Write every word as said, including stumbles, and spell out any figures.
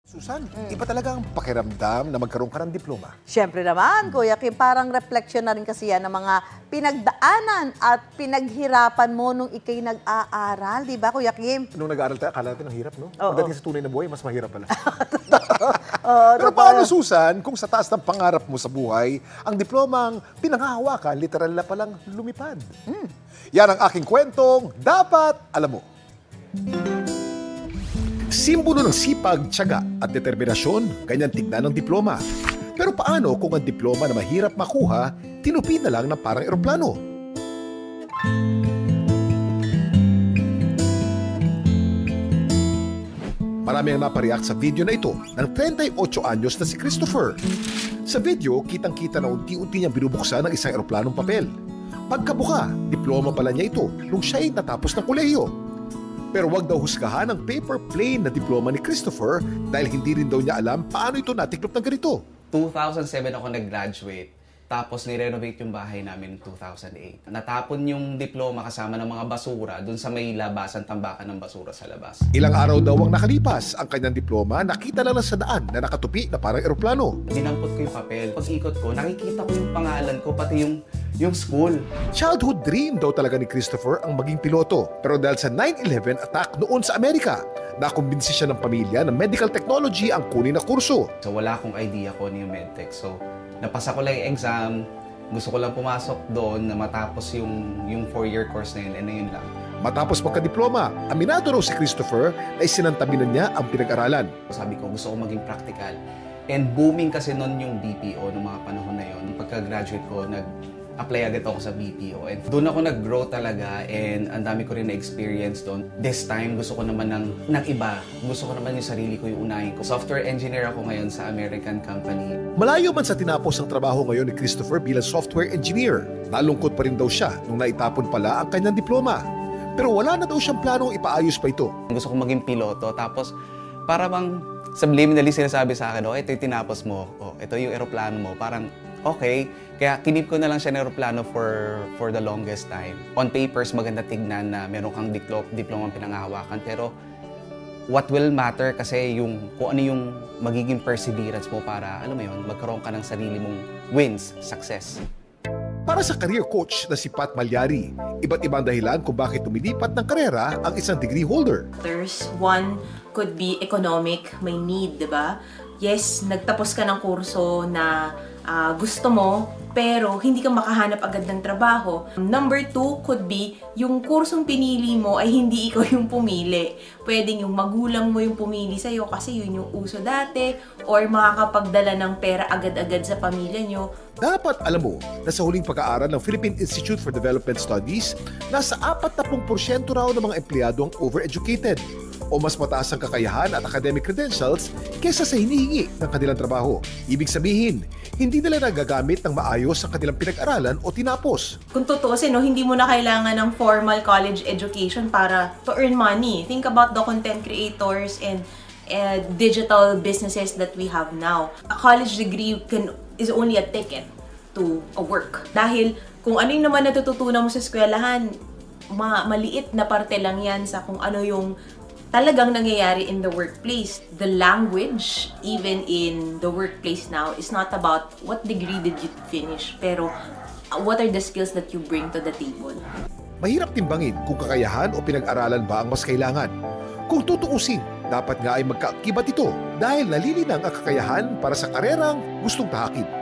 Susan, mm. iba talaga ang pakiramdam na magkaroon ka ng diploma. Siyempre naman, Kuya Kim, parang reflection na rin kasi yan ng mga pinagdaanan at pinaghirapan mo nung ikay nag-aaral. Di ba, Kuya Kim? Nung nag-aaral tayo, akala natin ang hirap, no? Oo. Pagdating sa tunay na buhay, mas mahirap pala. Oo, Pero paano, Susan, kung sa taas ng pangarap mo sa buhay, ang diplomang pinanghahawakan, literal na palang lumipad? Mm. Yan ang aking kwentong dapat alam mo. Simbolo ng sipag, tiyaga at determinasyon, ganyan tignan ng diploma. Pero paano kung ang diploma na mahirap makuha, tinupi na lang ng parang eroplano? Marami ang napareact sa video na ito ng thirty-eight anyos na si Christopher. Sa video, kitang-kita na unti-unti niyang binubuksan ng isang eroplanong papel. Pagkabuka, diploma pala niya ito nung siya ay natapos ng kolehiyo. Pero wag daw husgahan ang paper plane na diploma ni Christopher dahil hindi rin daw niya alam paano ito natiklop ng ganito. two thousand seven ako nag-graduate, tapos ni-renovate yung bahay namin in two thousand eight. Natapon yung diploma kasama ng mga basura dun sa may labasan, tambakan ng basura sa labas. Ilang araw daw ang nakalipas, ang kanyang diploma nakita lang sa daan na nakatupi na parang eroplano. Dinampot ko yung papel. Pag ikot ko, nakikita ko yung pangalan ko, pati yung yung school. Childhood dream daw talaga ni Christopher ang maging piloto. Pero dahil sa nine eleven attack noon sa Amerika, nakumbinsi siya ng pamilya na medical technology ang kunin na kurso. So wala akong idea ko ano yung medtech. So napasa ko lang yung exam, gusto ko lang pumasok doon na matapos yung, yung four-year course na yun, and yun lang. Matapos magka-diploma, aminado raw si Christopher na isinantabi na niya ang pinag-aralan. Sabi ko, gusto ko maging practical. And booming kasi noon yung B P O noong mga panahon na yun. Pagka-graduate ko, nag-apply agad ako sa B P O. And doon ako nag-grow talaga, and ang dami ko rin na-experience doon. This time, gusto ko naman ng, ng iba. Gusto ko naman yung sarili ko yung unahin ko. Software engineer ako ngayon sa American company. Malayo man sa tinapos ang trabaho ngayon ni Christopher bilang software engineer, nalungkot pa rin daw siya nung naitapon pala ang kanyang diploma. Pero wala na daw siyang planong ipaayos pa ito. Gusto kong maging piloto, tapos para bang subliminally sinasabi sa akin, oh, ito yung tinapos mo, oh, ito yung eroplano mo. Parang, okay, kaya kinip ko na lang siya ng eroplano for, for the longest time. On papers, maganda tignan na meron kang diplo, diplomang pinanghahawakan, pero what will matter kasi yung kung ano yung magiging perseverance mo para, alam mo yun, magkaroon ka ng sarili mong wins, success. Para sa career coach na si Pat Malyari, iba't ibang dahilan kung bakit tumilipat ng karera ang isang degree holder. There's one could be economic, may need, di ba? Yes, nagtapos ka ng kurso na uh, gusto mo, pero hindi ka makahanap agad ng trabaho. Number two could be, yung kursong pinili mo ay hindi ikaw yung pumili. Pwedeng yung magulang mo yung pumili sa'yo kasi yun yung uso dati, or makakapagdala ng pera agad-agad sa pamilya nyo. Dapat alam mo na sa huling pag-aaral ng Philippine Institute for Development Studies, nasa forty percent raw ng mga empleyado ang overeducated o mas mataas ang kakayahan at academic credentials kaysa sa hinihingi ng kanilang trabaho. Ibig sabihin, hindi nila nagagamit ng maayos ang kanilang pinag-aralan o tinapos. Kung tutuusin, no, hindi mo na kailangan ng formal college education para to earn money. Think about the content creators and uh, digital businesses that we have now. A college degree can, is only a ticket to a work. Dahil kung ano yung naman natututunan mo sa eskwelahan, ma maliit na parte lang yan sa kung ano yung talagang nangyayari in the workplace. The language, even in the workplace now, is not about what degree did you finish, pero what are the skills that you bring to the table. Mahirap timbangin kung kakayahan o pinag-aralan ba ang mas kailangan. Kung tutuusin, dapat nga ay magkaakibat ito dahil nalilinang ang kakayahan para sa karerang gustong tahakin.